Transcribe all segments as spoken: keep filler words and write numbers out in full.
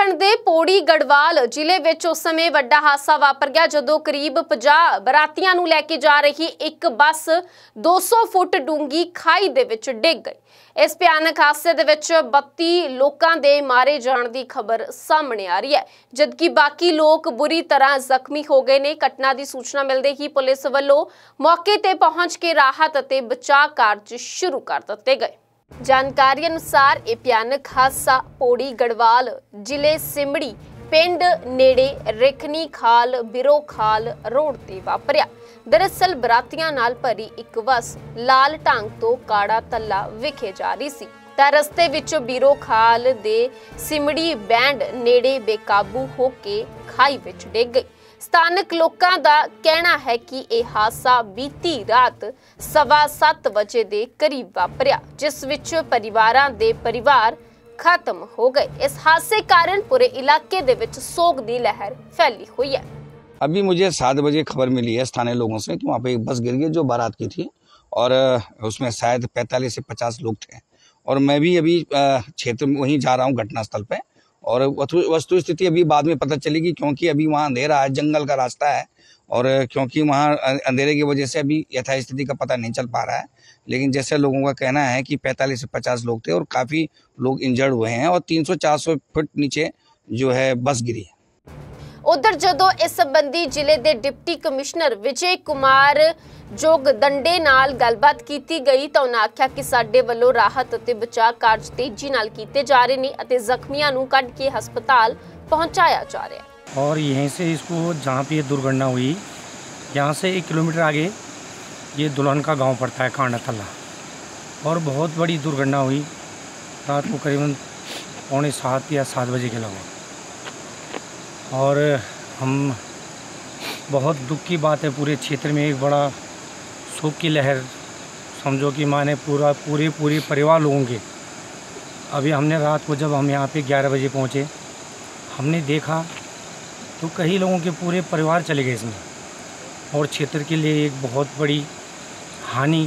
उत्तराखंड के पौड़ी गढ़वाल जिले विच उस समय वड्डा हादसा वापर गया जदों करीब पचास बरातियां नूं लैके जा रही एक बस दो सौ फुट डूंगी खाई दे विच डिग गई। इस भयानक हादसे दे विच बत्ती लोकां दे मारे जाण दी खबर सामने आ रही है, जबकि बाकी लोग बुरी तरह जख्मी हो गए ने। घटना की सूचना मिलते ही पुलिस वल्लों मौके ते पहुंच के राहत अते बचाव कार्य शुरू कर दिते गए। जानकारी अनुसार यह भयानक हादसा पौड़ी गढ़वाल जिले सिमड़ी पिंड नेड़े रेखनी खाल बिरो खाल रोड ते वापरिया। दरअसल बरातियां नाल भरी एक बस लाल ढंग तो काड़ा तला विखे जा रही सी तां रस्ते विचों बिरो खाल दे सिमड़ी बैंड नेड़े बेकाबू होके खाई विच डिग गई। स्थानक लोकां दा कहना है कि यह हादसा बीती रात सवा सत्त बजे के करीब वापरिया, जिस विच परिवारां दे परिवार खत्म हो गए। इस हादसे कारण पूरे इलाके दे विच सोग दी लहर फैली हुई है। अभी मुझे सात बजे खबर मिली है स्थानीय लोगों से कि वहाँ पे एक बस गिर गई जो बारात की थी और उसमें शायद पैंतालीस से पचास लोग थे। और मैं भी अभी क्षेत्र में वहीं जा रहा हूँ घटनास्थल पे, और वस्तु स्थिति अभी बाद में पता चलेगी क्योंकि अभी वहाँ अंधेरा है, जंगल का रास्ता है और क्योंकि वहाँ अंधेरे की वजह से अभी यथास्थिति का पता नहीं चल पा रहा है। लेकिन जैसे लोगों का कहना है कि पैंतालीस से पचास लोग थे और काफ़ी लोग इंजर्ड हुए हैं और तीन सौ चार सौ फुट नीचे जो है बस गिरी है। उधर जदों इस संबंधी जिले के डिप्टी कमिश्नर विजय कुमार जोगदंडे नाल गलबात कीती गई तो उन्होंने आख्या कि साडे वल्लों राहत अते बचाव कार्य तेजी नाल कीते जा रहे हैं अते जख्मियां नूं कढ के हस्पताल पहुंचाया जा रहा है। और यहीं से इसको जहाँ पे ये दुर्घटना हुई यहाँ से एक किलोमीटर आगे ये दुल्हन का गांव पड़ता है कांडा तला, और बहुत बड़ी दुर्घटना हुई रात को करीबन पौने सात या सात बजे के लगभग। और हम बहुत दुख की बात है, पूरे क्षेत्र में एक बड़ा शोक की लहर समझो कि माने पूरा पूरे पूरे परिवार लोगों के। अभी हमने रात को जब हम यहाँ पे ग्यारह बजे पहुँचे हमने देखा तो कई लोगों के पूरे परिवार चले गए इसमें, और क्षेत्र के लिए एक बहुत बड़ी हानि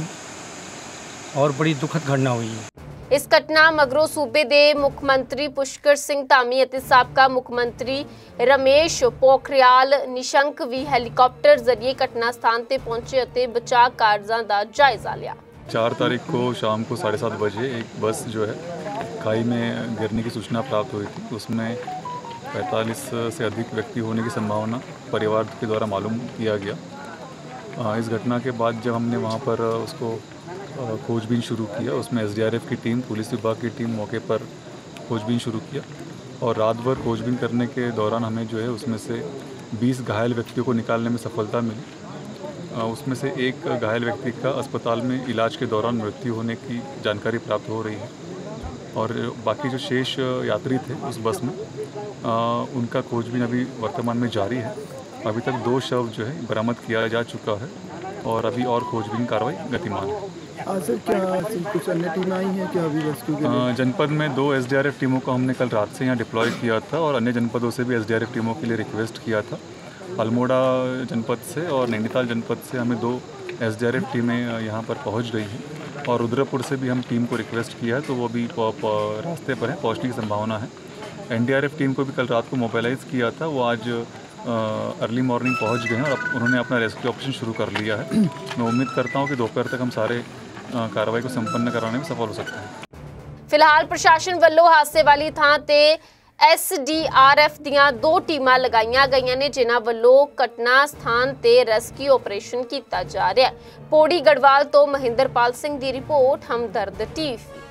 और बड़ी दुखद घटना हुई है। इस घटना मगरों सूबे दे मुख्यमंत्री पुष्कर सिंह धामी अते साबका मुख्यमंत्री रमेश पोखरियाल निशंक भी हेलीकॉप्टर जरिए घटना स्थान ते पहुंचे अते बचाव कार्यां दा जायजा लिया। चार तारीख को शाम को साढ़े सात बजे एक बस जो है खाई में गिरने की सूचना प्राप्त हुई थी। उसमें पैंतालीस से अधिक व्यक्ति होने की संभावना परिवार के द्वारा मालूम किया गया। इस घटना के बाद जब हमने वहाँ पर उसको खोजबीन शुरू किया, उसमें एसडीआरएफ की टीम, पुलिस विभाग की टीम मौके पर खोजबीन शुरू किया और रात भर खोजबीन करने के दौरान हमें जो है उसमें से बीस घायल व्यक्तियों को निकालने में सफलता मिली। उसमें से एक घायल व्यक्ति का अस्पताल में इलाज के दौरान मृत्यु होने की जानकारी प्राप्त हो रही है और बाकी जो शेष यात्री थे उस बस में उनका खोजबीन अभी वर्तमान में जारी है। अभी तक दो शव जो है बरामद किया जा चुका है और अभी और खोजबीन कार्रवाई गतिमान है। सर क्या कुछ अन्य टीम आई है क्या अभी रेस्क्यू के लिए? जनपद में दो एसडीआरएफ टीमों को हमने कल रात से यहाँ डिप्लॉय किया था और अन्य जनपदों से भी एसडीआरएफ टीमों के लिए रिक्वेस्ट किया था। अल्मोड़ा जनपद से और नैनीताल जनपद से हमें दो एसडीआरएफ टीमें यहाँ पर पहुँच गई हैं और रुद्रपुर से भी हम टीम को रिक्वेस्ट किया है तो वो भी रास्ते पर है, पहुँचने की संभावना है। एनडीआरएफ टीम को भी कल रात को मोबिलाइज किया था, वो आज अर्ली मॉर्निंग पहुंच गए हैं और उन्होंने अपना रेस्क्यू ऑपरेशन शुरू कर लिया है। मैं उम्मीद करता हूं कि दोपहर तक हम सारे कार्रवाई को संपन्न कराने में सफल हो सकते हैं। फिलहाल प्रशासन वल्लों हादसे वाली थां ते एस डी आर एफ दियां दो टीमां लगाईयां गईयां ने, जिन्हां वल्लों घटना स्थान ते रेस्क्यू ऑपरेशन किया जा रहा है। पौड़ी गढ़वाल तो महेंद्रपाल सिंह दी रिपोर्ट, हमदर्द टीवी।